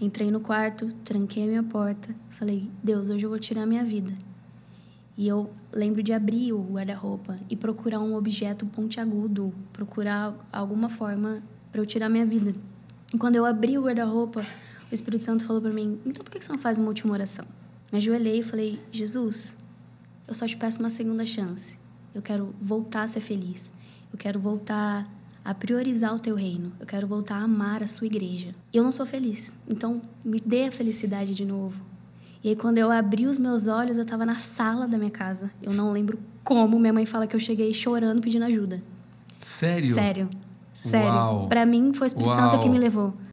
Entrei no quarto, tranquei a minha porta, falei, Deus, hoje eu vou tirar a minha vida. E eu lembro de abrir o guarda-roupa e procurar um objeto pontiagudo, procurar alguma forma para eu tirar a minha vida. E quando eu abri o guarda-roupa, o Espírito Santo falou para mim, então por que você não faz uma última oração? Me ajoelhei e falei, Jesus, eu só te peço uma segunda chance. Eu quero voltar a ser feliz. Eu quero voltar a priorizar o teu reino. Eu quero voltar a amar a sua igreja. E eu não sou feliz. Então, me dê a felicidade de novo. E aí, quando eu abri os meus olhos, eu estava na sala da minha casa. Eu não lembro como. Minha mãe fala que eu cheguei chorando, pedindo ajuda. Sério? Sério. Sério. Uau. Pra mim, foi o Espírito Santo que me levou.